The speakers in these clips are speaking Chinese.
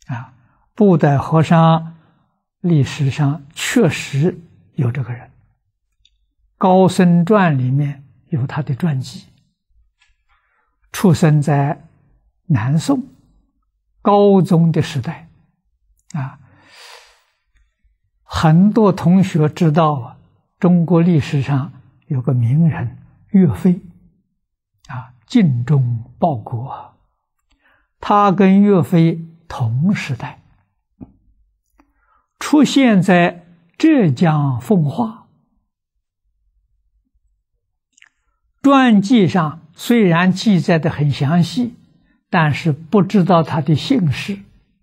啊，布袋和尚历史上确实有这个人，《高僧传》里面有他的传记。出生在南宋高宗的时代，啊，很多同学知道啊，中国历史上有个名人岳飞，啊，精忠报国，他跟岳飞同时代，出现在浙江奉化。传记上虽然记载的很详细，但是不知道他的姓氏，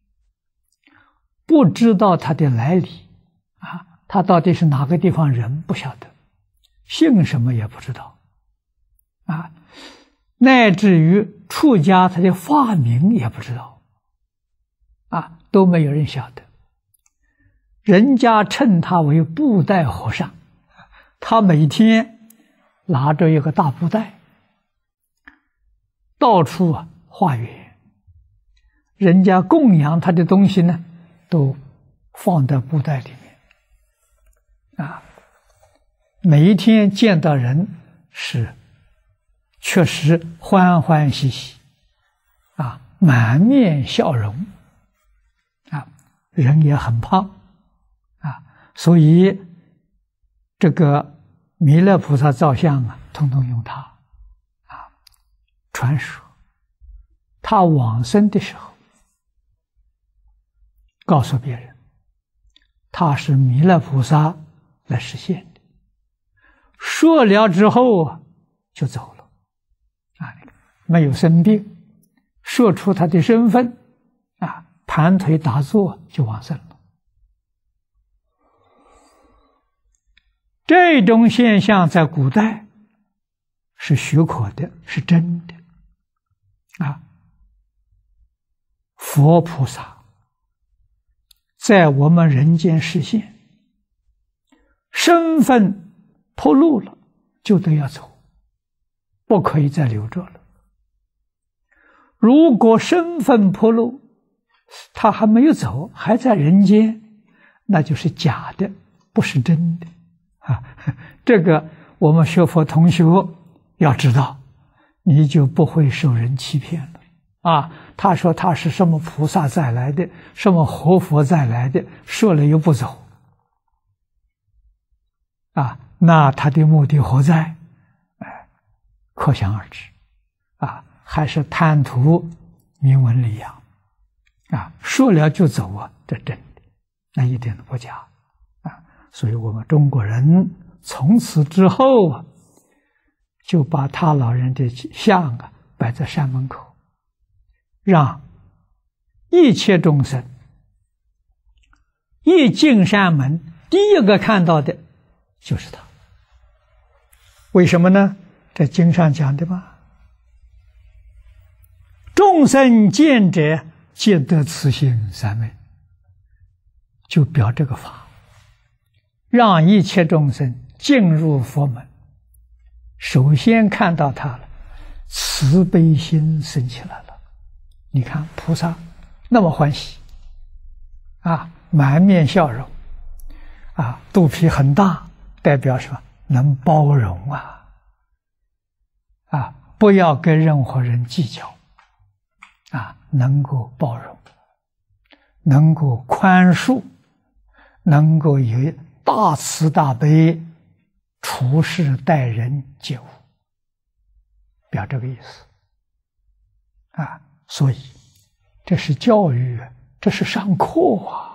不知道他的来历，啊，他到底是哪个地方人不晓得，姓什么也不知道，啊，乃至于出家他的法名也不知道，啊，都没有人晓得。人家称他为布袋和尚，他每天拿着一个大布袋，到处化缘，人家供养他的东西呢，都放在布袋里面，啊，每一天见到人是确实欢欢喜喜，啊，满面笑容，啊，人也很胖，啊，所以这个弥勒菩萨造像啊，统统用它，啊，传说他往生的时候，告诉别人，他是弥勒菩萨来实现的。说了之后就走了，啊，没有生病，说出他的身份，啊，盘腿打坐就往生了。这种现象在古代是许可的，是真的，啊，佛菩萨在我们人间实现，身份暴露了就得要走，不可以再留着了。如果身份暴露，他还没有走，还在人间，那就是假的，不是真的。啊，这个我们学佛同学要知道，你就不会受人欺骗了。啊，他说他是什么菩萨再来的，什么活佛再来的，说了又不走，啊，那他的目的何在？可想而知，啊，还是贪图名闻利养，啊，说了就走啊，这真的，那一点都不假。所以我们中国人从此之后啊，就把他老人的像啊摆在山门口，让一切众生一进山门，第一个看到的就是他。为什么呢？在经上讲的嘛，众生见者皆得此心三昧，就表这个法，让一切众生进入佛门，首先看到他了，慈悲心生起来了。你看菩萨那么欢喜，啊，满面笑容，啊，肚皮很大，代表什么？能包容啊，啊，不要跟任何人计较，啊，能够包容，能够宽恕，能够有大慈大悲，处事待人接物，表这个意思，啊，所以这是教育，这是上课啊。